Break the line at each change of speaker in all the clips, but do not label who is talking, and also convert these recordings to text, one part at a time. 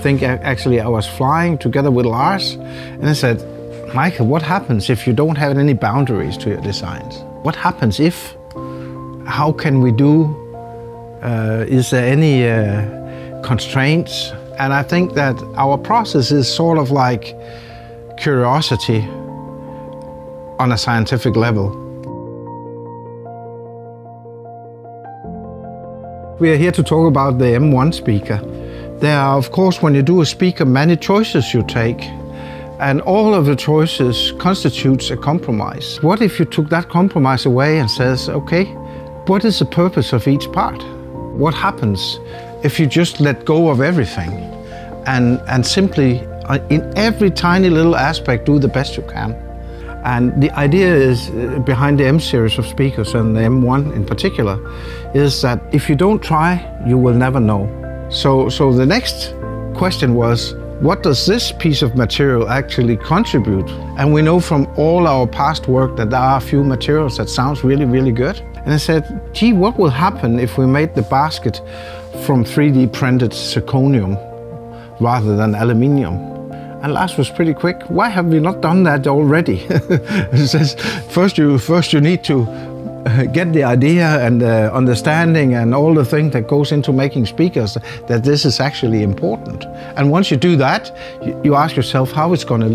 think actually I was flying together with Lars, and I said, Michael, what happens if you don't have any boundaries to your designs? What happens if? How can we do? Is there any constraints? And I think that our process is sort of like curiosity on a scientific level. We are here to talk about the M1 speaker. There are, of course, when you do a speaker, many choices you take, and all of the choices constitutes a compromise. What if you took that compromise away and says, okay, what is the purpose of each part? What happens if you just let go of everything and simply in every tiny little aspect do the best you can? And the idea is behind the M series of speakers, and the M1 in particular, is that if you don't try, you will never know. So the next question was, what does this piece of material actually contribute? And we know from all our past work that there are a few materials that sounds really, really good. And I said, gee, what will happen if we made the basket from 3D printed zirconium rather than aluminium? And Lars was pretty quick. Why have we not done that already? He says, first you need to get the idea and the understanding and all the things that goes into making speakers, that this is actually important. And once you do that, you ask yourself how is it going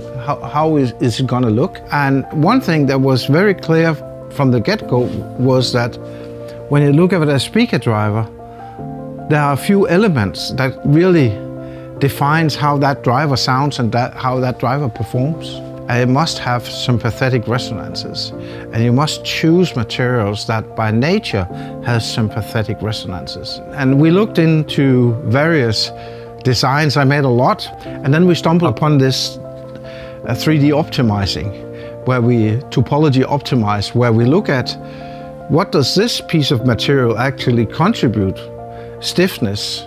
to look? And one thing that was very clear from the get-go was that when you look at a speaker driver, there are a few elements that really defines how that driver sounds and how that driver performs. It must have sympathetic resonances, and you must choose materials that by nature has sympathetic resonances. And we looked into various designs. I made a lot, and then we stumbled upon this 3D optimizing, where we topology optimize, where we look at what does this piece of material actually contribute: stiffness,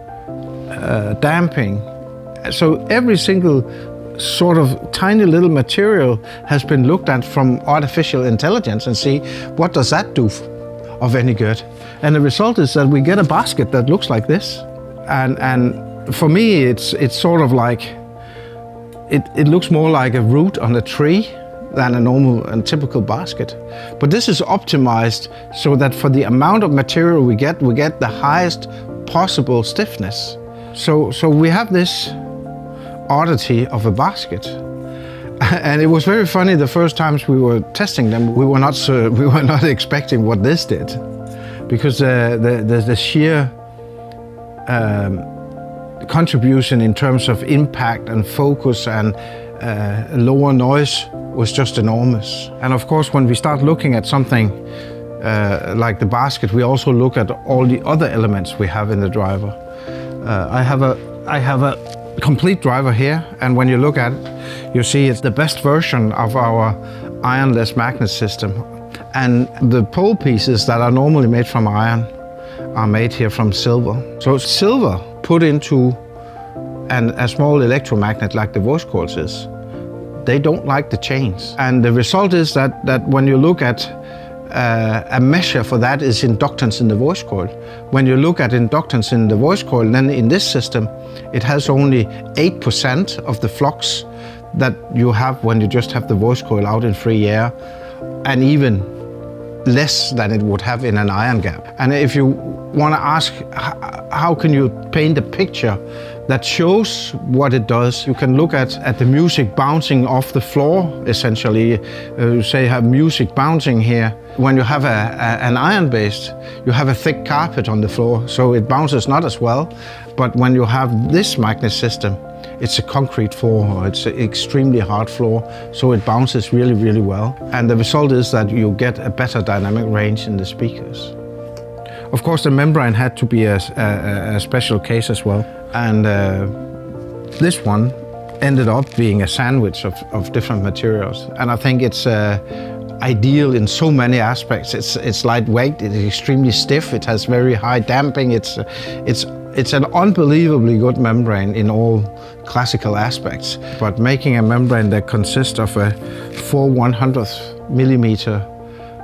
damping. So every single sort of tiny little material has been looked at from artificial intelligence and see what does that do of any good. And the result is that we get a basket that looks like this. And for me, it's sort of like, it looks more like a root on a tree than a normal and typical basket. But this is optimized so that for the amount of material we get the highest possible stiffness. So we have this oddity of a basket. And it was very funny the first times we were testing them, we were not expecting what this did, because the sheer contribution in terms of impact and focus and lower noise was just enormous. And of course, when we start looking at something like the basket, we also look at all the other elements we have in the driver. I have a complete driver here, and when you look at it, you see it's the best version of our ironless magnet system. And the pole pieces that are normally made from iron are made here from silver. So silver put into a small electromagnet like the voice coils is, they don't like the chains. And the result is that when you look at a measure for that is inductance in the voice coil. When you look at inductance in the voice coil, then in this system, it has only 8% of the flux that you have when you just have the voice coil out in free air, and even less than it would have in an iron gap. And if you want to ask, how can you paint a picture that shows what it does, you can look at the music bouncing off the floor, essentially. You say have music bouncing here. When you have an iron-based, you have a thick carpet on the floor, so it bounces not as well. But when you have this magnet system, it's a concrete floor, or it's an extremely hard floor, so it bounces really, really well. And the result is that you get a better dynamic range in the speakers. Of course, the membrane had to be a special case as well. And this one ended up being a sandwich of different materials. And I think it's ideal in so many aspects. It's lightweight, it's extremely stiff, it has very high damping. It's an unbelievably good membrane in all classical aspects. But making a membrane that consists of a 4/100th millimeter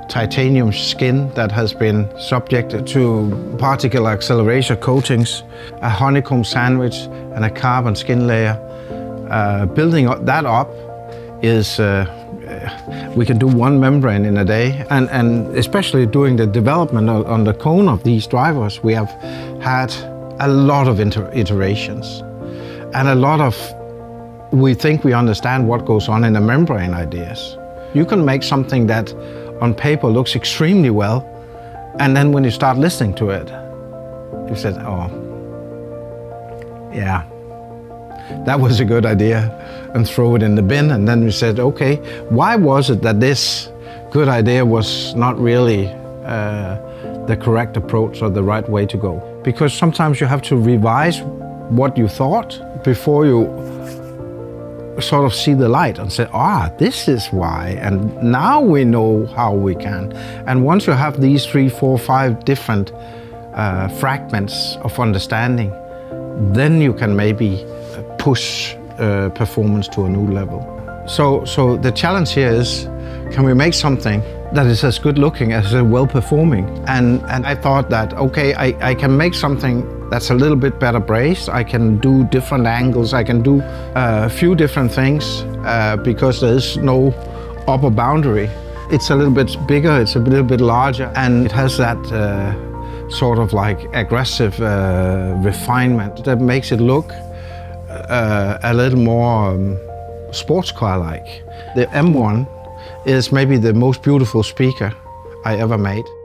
titanium skin that has been subjected to particle acceleration coatings, a honeycomb sandwich, and a carbon skin layer. Building that up is, we can do one membrane in a day, and especially during the development on the cone of these drivers, we have had a lot of iterations and a lot of, we think we understand what goes on in the membrane ideas. You can make something that on paper looks extremely well, and then when you start listening to it, you said, oh, yeah, that was a good idea, and throw it in the bin. And then we said, okay, why was it that this good idea was not really the correct approach or the right way to go? Because sometimes you have to revise what you thought before you sort of see the light and say, this is why, and now we know how we can. And once you have these 3, 4, 5 different fragments of understanding, then you can maybe push performance to a new level. So the challenge here is, can we make something that is as good looking as well-performing? And I thought that, okay, I can make something that's a little bit better braced. I can do different angles. I can do a few different things because there's no upper boundary. It's a little bit bigger, it's a little bit larger, and it has that sort of like aggressive refinement that makes it look a little more sports car-like. The M1 is maybe the most beautiful speaker I ever made.